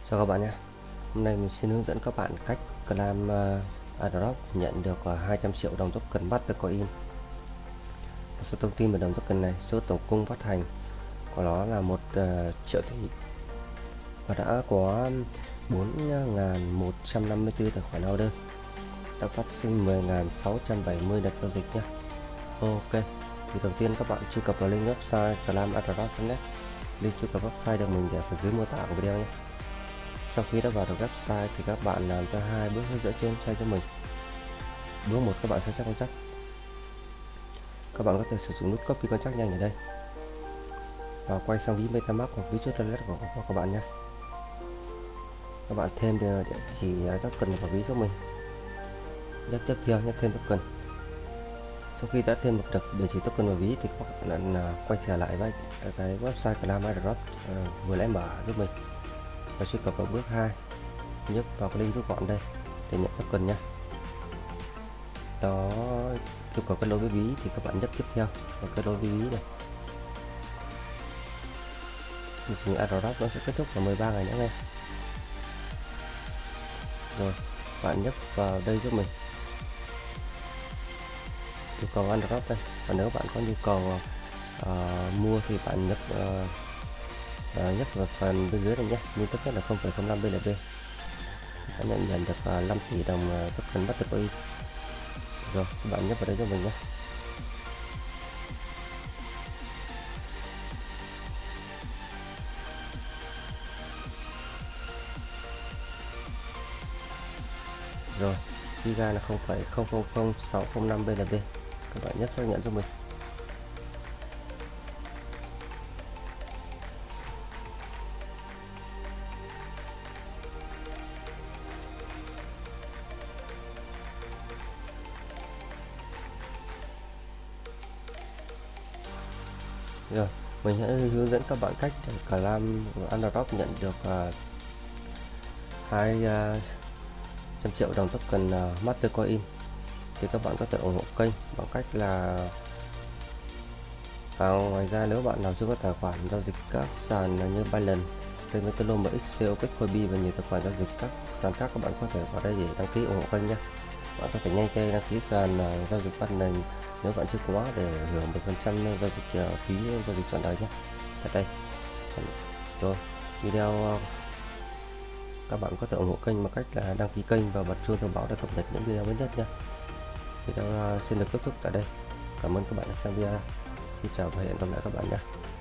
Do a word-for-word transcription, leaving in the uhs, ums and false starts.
Chào các bạn nhé. Hôm nay mình xin hướng dẫn các bạn cách claim uh, airdrop nhận được uh, hai trăm triệu đồng token Mastercoin. Một số thông tin về đồng token này: số tổng cung phát hành của nó là một uh, triệu tỷ và đã có bốn nghìn một trăm năm mươi tư tài khoản order, đã phát sinh mười nghìn sáu trăm bảy mươi lượt giao dịch nhé. Ok, thì đầu tiên các bạn truy cập vào link website claim airdrop chấm net. Link truy cập website được mình để phần dưới mô tả của video nhé. Sau khi đã vào được website thì các bạn làm theo hai bước hướng dẫn trên cho mình. Bước một, các bạn sẽ check contract. Các bạn có thể sử dụng nút copy contract nhanh ở đây và quay sang ví MetaMask hoặc ví chốt wallet của, của các bạn nhé. Các bạn thêm địa chỉ token vào ví giúp mình. Nhấp tiếp theo, nhấp thêm token. Sau khi đã thêm được địa chỉ token vào ví thì các bạn quay trở lại với cái website claim airdrop vừa nãy mở giúp mình và truy cập vào bước hai, nhấp vào cái link rút gọn đây để nhận token nha. Đó, yêu cầu kết nối với ví thì các bạn nhấp tiếp theo và kết nối với ví này. Lịch trình airdrop nó sẽ kết thúc vào mười ba ngày nữa ngay. Rồi, bạn nhấp vào đây giúp mình. Yêu cầu airdrop đây. Và nếu bạn có nhu cầu uh, mua thì bạn nhấp uh, uh, nhấp vào phần bên dưới này nhé, nhưng tất nhất là không phẩy không năm B L B. Đã nhận nhận được uh, năm tỷ đồng uh, token Mastercoin. Rồi, các bạn nhấp vào đây cho mình nhé. Rồi, ghi ra là không phẩy không không không sáu không năm B L B. Các bạn nhấp xác nhận cho mình. Rồi, mình sẽ hướng dẫn các bạn cách để claim airdrop nhận được uh, hai trăm triệu đồng token uh, Mastercoin. Thì các bạn có thể ủng hộ kênh bằng cách là à, ngoài ra nếu bạn nào chưa có tài khoản giao dịch các sàn như Binance, Ethereum, em ích xê, o ca ích, Huobi và nhiều tài khoản giao dịch các sàn khác, các bạn có thể vào đây để đăng ký ủng hộ kênh nhé. Bạn có thể nhanh tay đăng ký sàn uh, giao dịch Binance nếu bạn chưa có để hưởng một phần trăm giao dịch uh, phí giao dịch trọn đời nhé. Ở đây. Rồi, video uh, các bạn có thể ủng hộ kênh bằng cách là đăng ký kênh và bật chuông thông báo để cập nhật những video mới nhất nhé. Video uh, xin được kết thúc tại đây. Cảm ơn các bạn đã xem video. Xin chào và hẹn gặp lại các bạn nhé.